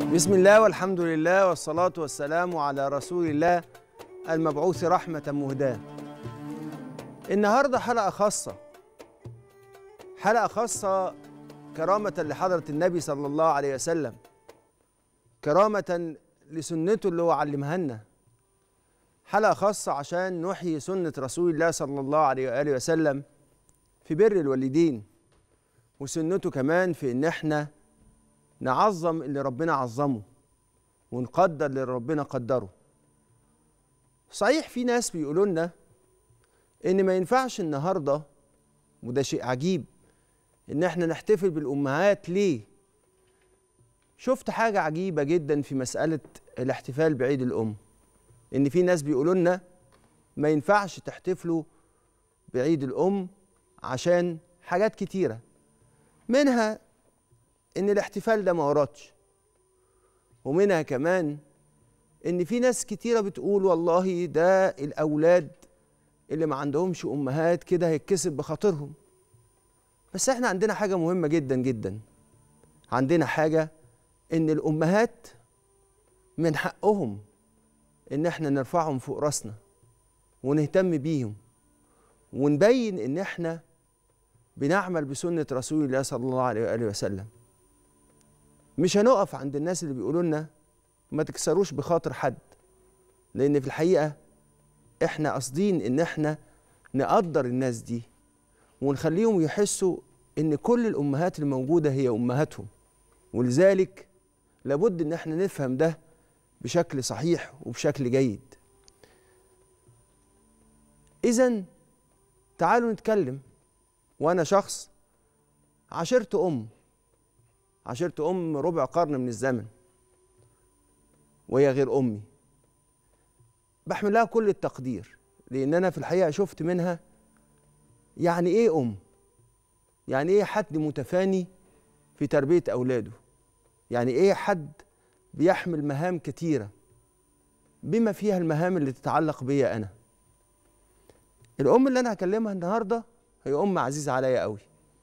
بسم الله والحمد لله والصلاة والسلام على رسول الله المبعوث رحمة مهداة. النهاردة حلقة خاصة كرامة لحضرة النبي صلى الله عليه وسلم، كرامة لسنته اللي هو علمها لنا، حلقة خاصة عشان نحيي سنة رسول الله صلى الله عليه وآله وسلم في بر الوالدين، وسنته كمان في إن احنا نعظم اللي ربنا عظمه ونقدر اللي ربنا قدره. صحيح في ناس بيقولوا لنا إن ما ينفعش النهاردة، وده شيء عجيب، إن احنا نحتفل بالأمهات. ليه؟ شفت حاجة عجيبة جدا في مسألة الاحتفال بعيد الأم، إن في ناس بيقولوا لنا ما ينفعش تحتفلوا بعيد الأم عشان حاجات كتيرة، منها إن الاحتفال ده ما وردش، ومنها كمان إن في ناس كتيرة بتقول والله ده الأولاد اللي ما عندهمش أمهات كده هيتكسب بخاطرهم. بس احنا عندنا حاجة مهمة جدا جدا، عندنا حاجة إن الأمهات من حقهم إن احنا نرفعهم فوق راسنا ونهتم بيهم ونبين إن احنا بنعمل بسنة رسول الله صلى الله عليه وآله وسلم. مش هنقف عند الناس اللي بيقولوا لنا ما تكسروش بخاطر حد، لأن في الحقيقة احنا قاصدين إن احنا نقدر الناس دي ونخليهم يحسوا إن كل الأمهات الموجودة هي أمهاتهم، ولذلك لابد إن احنا نفهم ده بشكل صحيح وبشكل جيد. إذن تعالوا نتكلم. وأنا شخص عاشرت أم ربع قرن من الزمن، وهي غير أمي، بحمل لها كل التقدير، لأن أنا في الحقيقة شفت منها يعني إيه أم، يعني إيه حد متفاني في تربية أولاده، يعني إيه حد بيحمل مهام كتيرة بما فيها المهام اللي تتعلق بيا أنا. الأم اللي أنا هكلمها النهاردة هي أم عزيزة عليا قوي،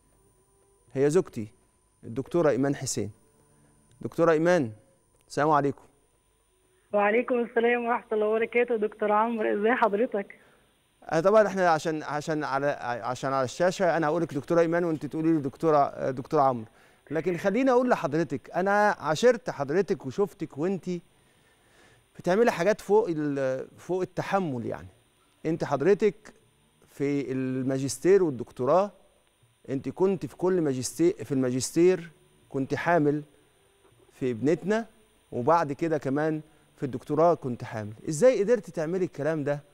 هي زوجتي الدكتورة إيمان حسين. دكتورة إيمان، السلام عليكم. وعليكم السلام ورحمة الله وبركاته. دكتور عمرو، ازي حضرتك؟ طبعا احنا عشان على الشاشة انا هقول لك دكتورة إيمان وانت تقولي لي دكتورة عمرو، لكن خليني اقول لحضرتك انا عاشرت حضرتك وشفتك وانت بتعملي حاجات فوق التحمل. يعني انت حضرتك في الماجستير والدكتوراه، انت كنت في كل ماجستير، في الماجستير كنت حامل في ابنتنا، وبعد كده كمان في الدكتوراه كنت حامل. ازاي قدرتي تعملي الكلام ده،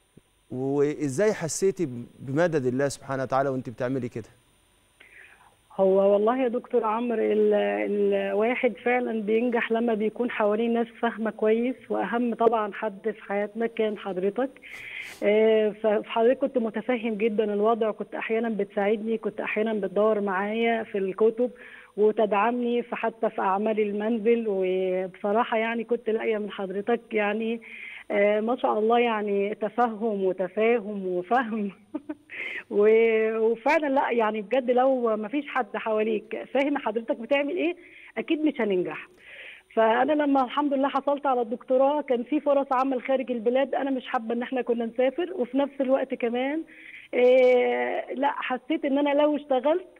وازاي حسيتي بمدد الله سبحانه وتعالى وانت بتعملي كده؟ هو والله يا دكتور عمرو، الواحد فعلا بينجح لما بيكون حواليه ناس فاهمة كويس، واهم طبعا حد في حياتنا كان حضرتك. فحضرتك كنت متفهم جدا الوضع، وكنت احيانا بتساعدني، كنت احيانا بتدور معايا في الكتب وتدعمني حتى في اعمال المنزل. وبصراحه يعني كنت لاقيه من حضرتك يعني ما شاء الله، يعني تفهم وتفاهم وفهم وفعلا لا يعني بجد لو ما فيش حد حواليك فاهم حضرتك بتعمل ايه اكيد مش هننجح. فانا لما الحمد لله حصلت على الدكتوراه كان في فرص عمل خارج البلاد، انا مش حابه ان احنا كنا نسافر، وفي نفس الوقت كمان لا حسيت ان انا لو اشتغلت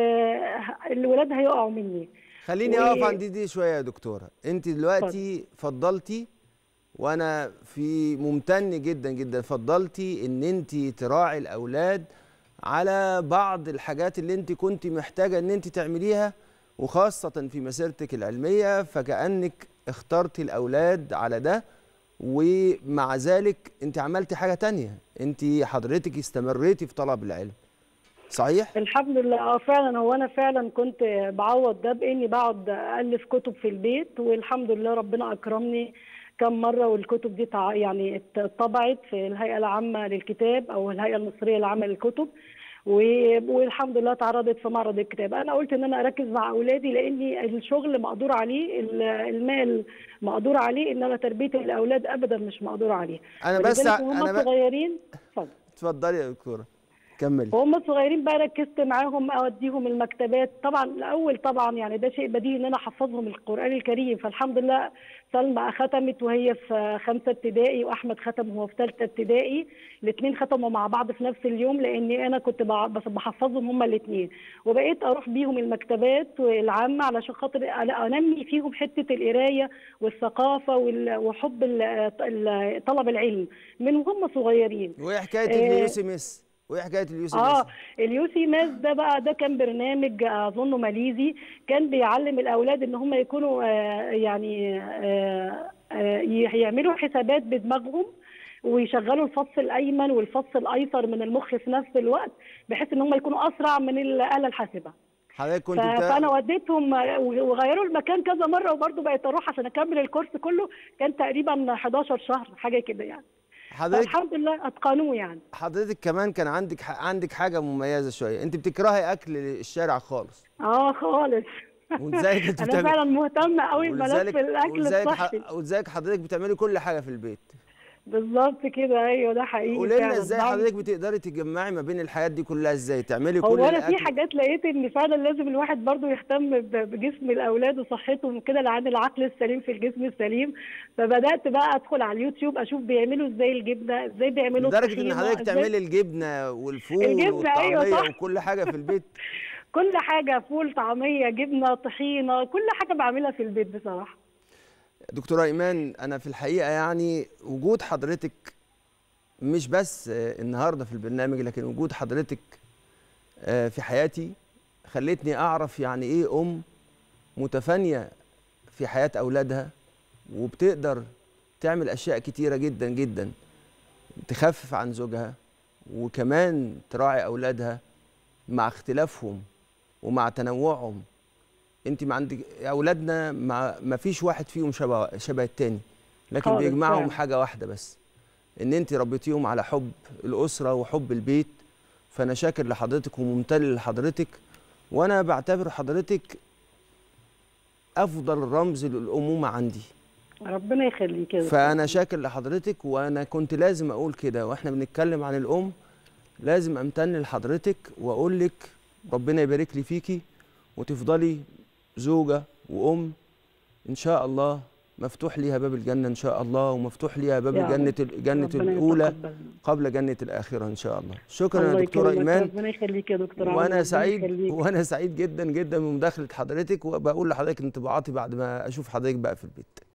الولاد هيقعوا مني. خليني اقف عند دي شويه يا دكتوره. انت دلوقتي فضلتي، وانا في ممتن جدا جدا، فضلتي ان انت تراعي الاولاد على بعض الحاجات اللي انت كنت محتاجه ان انت تعمليها، وخاصه في مسيرتك العلميه، فكأنك اخترتي الاولاد على ده. ومع ذلك انت عملتي حاجه تانية، انت حضرتك استمريتي في طلب العلم، صحيح؟ الحمد لله. فعلا هو انا فعلا كنت بعوض ده باني بقعد الف كتب في البيت، والحمد لله ربنا اكرمني كم مره، والكتب دي يعني اتطبعت في الهيئه العامه للكتاب او الهيئه المصريه العامه للكتب، والحمد لله اتعرضت في معرض الكتاب. انا قلت ان انا اركز مع اولادي لاني الشغل مقدور عليه، المال مقدور عليه، انما تربيه الاولاد ابدا مش مقدور عليه. انا ولذلك وهم صغيرين. اتفضلي يا دكتوره. كمل. وهم صغيرين بقى ركزت معاهم اوديهم المكتبات. طبعا الاول طبعا يعني ده شيء بديهي ان انا احفظهم القران الكريم، فالحمد لله سلمى ختمت وهي في 5 ابتدائي، واحمد ختم وهو في 3 ابتدائي. الاثنين ختموا مع بعض في نفس اليوم، لاني انا كنت بس بحفظهم هما الاثنين، وبقيت اروح بيهم المكتبات العامه علشان خاطر انمي فيهم حته القرايه والثقافه وحب طلب العلم من وهم صغيرين. وايه حكايه اليوسي مس؟ وايه حكايه اليوسي مس؟ اليوسي ماس ده بقى ده كان برنامج اظنه ماليزي، كان بيعلم الاولاد ان هم يكونوا يعملوا حسابات بدماغهم، ويشغلوا الفص الايمن والفص الايسر من المخ في نفس الوقت، بحيث ان هم يكونوا اسرع من الاله الحاسبه. حضرتك كنت فانا وديتهم وغيروا المكان كذا مره، وبرضه بقيت اروح عشان اكمل الكورس كله. كان تقريبا 11 شهر حاجه كده يعني. الحمد لله اتقنوه يعني. حضرتك كمان كان عندك حاجه مميزه شويه، انت بتكرهي اكل الشارع خالص. خالص. وازيك انا فعلا مهتمه قوي بملف الاكل الصحي. وازيك حضرتك بتعملي كل حاجه في البيت. بالظبط كده، ايوه ده حقيقي. قولي لنا ازاي حضرتك بتقدري تجمعي ما بين الحاجات دي كلها، ازاي تعملي كل انا في حاجات لقيت ان فعلا لازم الواحد برضو يهتم بجسم الاولاد وصحتهم وكده، لان العقل السليم في الجسم السليم. فبدات بقى ادخل على اليوتيوب اشوف بيعملوا ازاي الجبنه، ازاي بيعملوا لدرجه ان حضرتك تعملي الجبنه والفول والطعميه. أيوة وكل حاجه في البيت. كل حاجه، فول، طعميه، جبنه، طحينه، كل حاجه بعملها في البيت بصراحه. دكتوره ايمان، انا في الحقيقه يعني وجود حضرتك مش بس النهارده في البرنامج، لكن وجود حضرتك في حياتي خلتني اعرف يعني ايه متفانيه في حياه اولادها، وبتقدر تعمل اشياء كتيره جدا جدا تخفف عن زوجها، وكمان تراعي اولادها مع اختلافهم ومع تنوعهم. انت ما عندك اولادنا ما فيش واحد فيهم شبه التاني، لكن بيجمعهم حاجه واحده بس، ان انت ربيتيهم على حب الاسره وحب البيت. فانا شاكر لحضرتك وممتن لحضرتك، وانا بعتبر حضرتك افضل رمز للامومه عندي. ربنا يخليك يا دكتور. فانا شاكر لحضرتك، وانا كنت لازم اقول كده واحنا بنتكلم عن الام، لازم امتن لحضرتك واقول لك ربنا يبارك لي فيكي، وتفضلي زوجه وام ان شاء الله، مفتوح ليها باب الجنه ان شاء الله، ومفتوح ليها باب جنة الاولى قبل جنه الاخره ان شاء الله. شكرا يا دكتوره ايمان. ربنا يخليك يا دكتور. وانا سعيد جدا جدا بمداخله حضرتك، وبقول لحضرتك انطباعاتي بعد ما اشوف حضرتك بقى في البيت.